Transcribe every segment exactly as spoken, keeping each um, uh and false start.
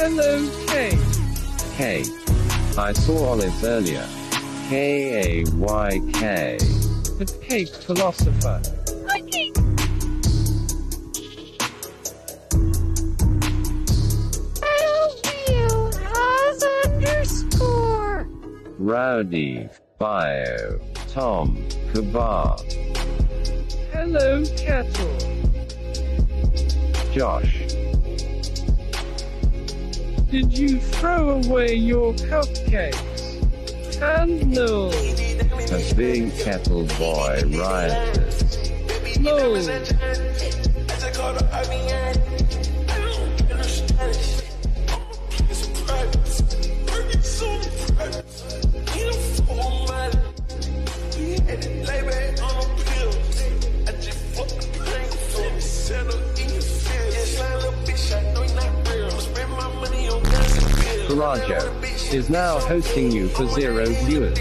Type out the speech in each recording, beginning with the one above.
Hello, Kay. K. I saw Olive earlier. K A Y K. The cake philosopher. Hi, Kate. L has underscore. Rowdy. Bio. Tom. Kabar. Hello, Kettle. Josh. Did you throw away your cupcakes? And no. A big kettle boy rioters. No. Karajo is now hosting you for zero viewers.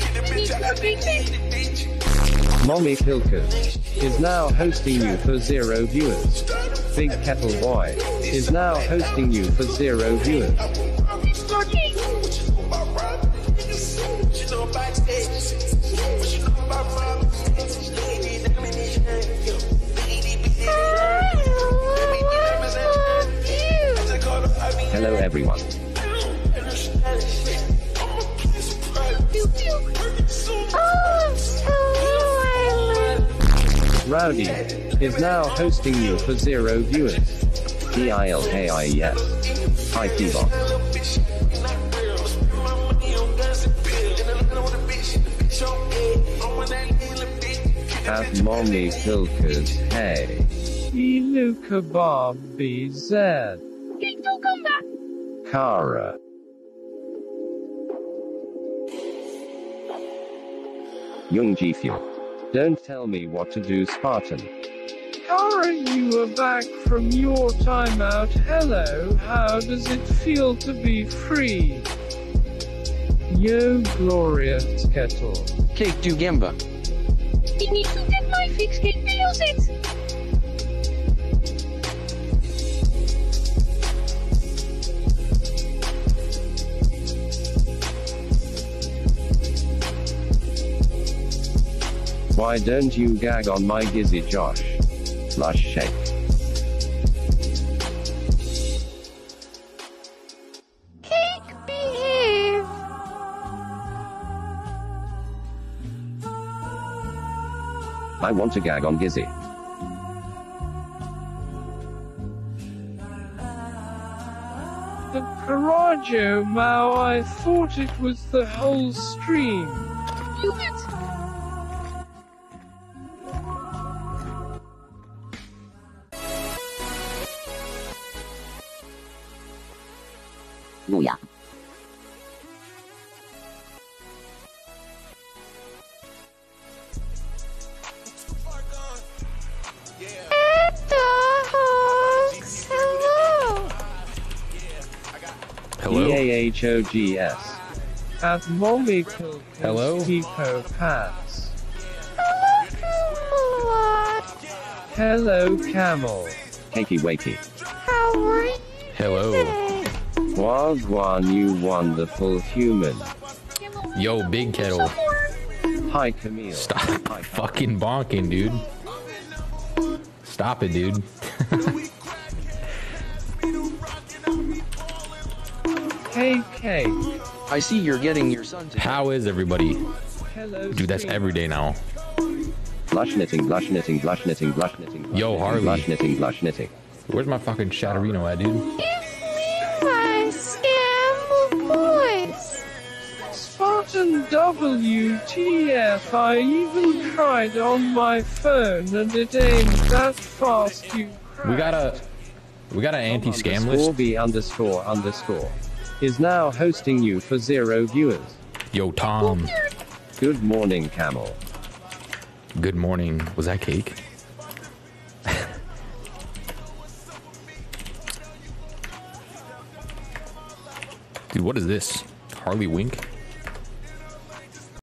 Mommy Pilkers is now hosting you for zero viewers. Big Kettle Boy is now hosting you for zero viewers. Hello everyone. Rowdy is now hosting you for zero viewers. D I L K I E S. Hi T-Box. Have mommy filkers, hey. Iluka Bob B Z. Kate, don't come back. Kara. Young G Fuel. Don't tell me what to do, Spartan. Kara, you are back from your timeout. Hello, how does it feel to be free? Yo, glorious Kettle. Cake do Gamba. You need to get my fix, Kate, feels it. Why don't you gag on my gizzy, Josh? Lush shake. Cake, behave. I want to gag on Gizzy. The Karajo Mao, I thought it was the whole stream. You it. Booyah. Hello? D A H O G S. At Mommy Pilkers. Hello? Depot Pats. Hello, Hello, Camel. Cakey wakey. how are you? Hello. Wagwan, you wonderful human. Yo, Big Kettle. Hi, Camille. Stop Hi, fucking bonking, dude. Stop it, dude. Hey, Kate. I see you're getting your son to. How is everybody? Hello, Dude, that's streamer. every day now. Blush knitting, blush knitting, blush knitting, blush knitting. blush Yo, knitting, Harley. Blush knitting, blush knitting. Where's my fucking Shatterino at, dude? My scam voice. Spartan W T F, I even tried on my phone and it ain't that fast, you We got a, we got an anti-scam Underscore list. B underscore underscore is now hosting you for zero viewers. Yo, Tom. Good morning, Camel. Good morning. Was that cake? Dude, what is this? Harley Wink?